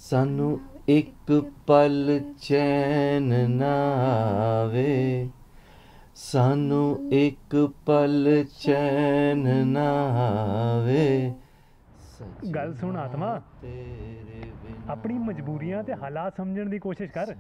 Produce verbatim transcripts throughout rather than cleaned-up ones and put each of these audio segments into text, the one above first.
सानू एक पल चैन ना आवे सानू एक पल चैन ना आवे गल सुन आत्मा अपनी मजबूरियां ते हालात समझण दी कोशिश कर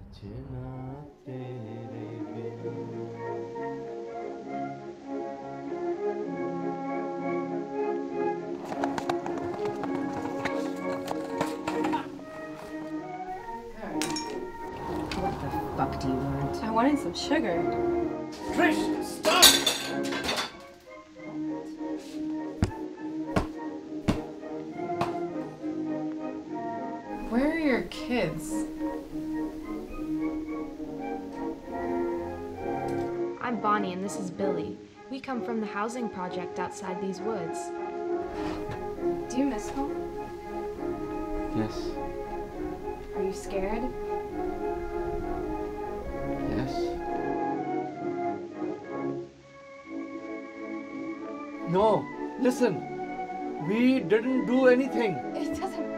Fuck do you want? I wanted some sugar. Trish, stop! Where are your kids? I'm Bonnie and this is Billy. We come from the housing project outside these woods. Do you miss home? Yes. Are you scared? Yes. No, listen. We didn't do anything. It doesn't